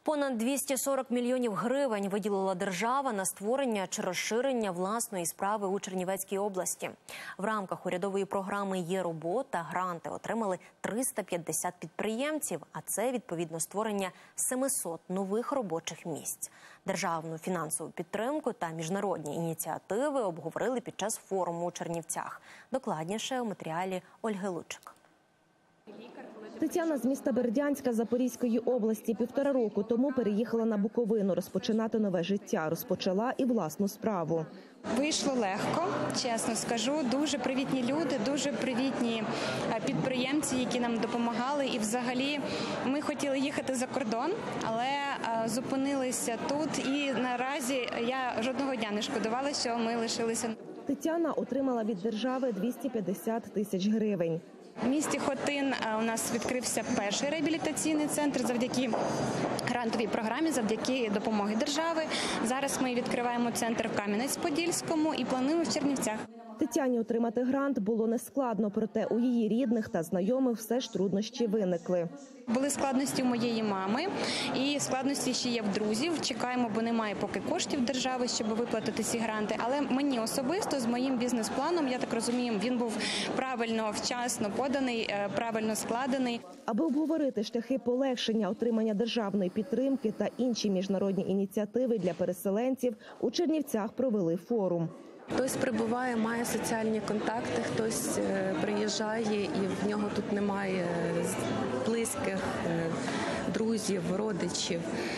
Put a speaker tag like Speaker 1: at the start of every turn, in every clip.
Speaker 1: Понад 240 мільйонів гривень виділила держава на створення чи розширення власної справи у Чернівецькій області. В рамках урядової програми «Є робота» гранти отримали 350 підприємців, а це, відповідно, створення 700 нових робочих місць. Державну фінансову підтримку та міжнародні ініціативи обговорили під час форуму у Чернівцях. Докладніше у матеріалі Ольги Лучик.
Speaker 2: Тетяна з міста Бердянська Запорізької області 1,5 року тому переїхала на Буковину розпочинати нове життя. Розпочала і власну справу.
Speaker 3: Вийшло легко, чесно скажу. Дуже привітні люди, дуже привітні підприємці, які нам допомагали. І взагалі ми хотіли їхати за кордон, але зупинилися тут. І наразі я жодного дня не шкодувала, що ми лишилися.
Speaker 2: Тетяна отримала від держави 250 тисяч гривень.
Speaker 3: В місті Хотин у нас відкрився перший реабілітаційний центр завдяки грантовій програмі, завдяки допомоги держави. Зараз ми відкриваємо центр в Кам'янець-Подільському і плануємо в Чернівцях.
Speaker 2: Тетяні отримати грант було нескладно, проте у її рідних та знайомих все ж труднощі виникли.
Speaker 3: Були складності у моєї мами і складності ще є в друзів. Чекаємо, бо немає поки коштів держави, щоб виплатити ці гранти. Але мені особисто з моїм бізнес-планом, я так розумію, він був правильно, вчасно поданий, правильно складений.
Speaker 2: Аби обговорити шляхи полегшення отримання державної підтримки та інші міжнародні ініціативи для переселенців, у Чернівцях провели форум.
Speaker 4: Хтось прибуває, має соціальні контакти, хтось приїжджає і в нього тут немає близьких, друзів, родичів.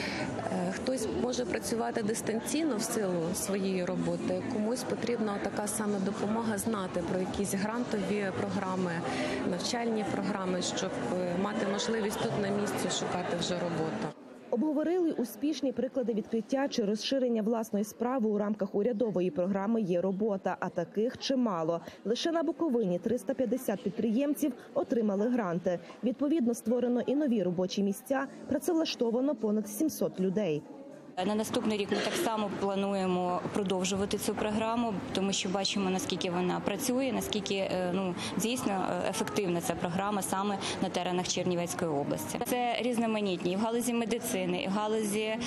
Speaker 4: Хтось може працювати дистанційно в силу своєї роботи, комусь потрібна така саме допомога знати про якісь грантові програми, навчальні програми, щоб мати можливість тут на місці шукати вже роботу.
Speaker 2: Обговорили успішні приклади відкриття чи розширення власної справи у рамках урядової програми «Є робота», а таких чимало. Лише на Буковині 350 підприємців отримали гранти. Відповідно, створено і нові робочі місця, працевлаштовано понад 700 людей.
Speaker 5: На наступний рік ми так само плануємо продовжувати цю програму, тому що бачимо, наскільки вона працює, наскільки дійсно ефективна ця програма саме на теренах Чернівецької області. Це різноманітні і в галузі медицини, і в галузі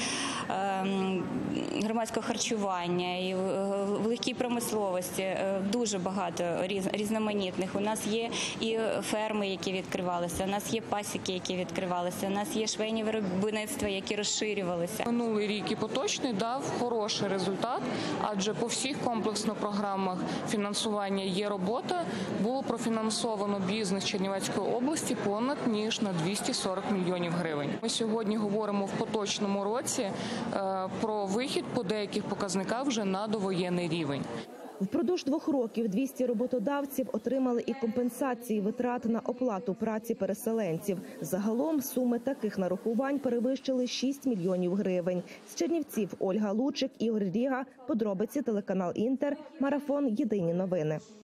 Speaker 5: громадського харчування, і в легкій промисловості. Дуже багато різноманітних. У нас є і ферми, які відкривалися, у нас є пасіки, які відкривалися, у нас є швейні виробництва, які розширювалися.
Speaker 6: Минулий рік і поточний дав хороший результат, адже по всіх комплексних програмах фінансування «Є робота» було профінансовано бізнес Чернівецької області понад ніж на 240 мільйонів гривень. Ми сьогодні говоримо в поточному році про вихід по деяких показниках вже на довоєнний рівень.
Speaker 2: Впродовж 2 років 200 роботодавців отримали і компенсації витрат на оплату праці переселенців. Загалом суми таких нарахувань перевищили 6 мільйонів гривень. З Чернівців Ольга Лучик, Ігор Ріга, подробиці телеканал Інтер, марафон «Єдині новини».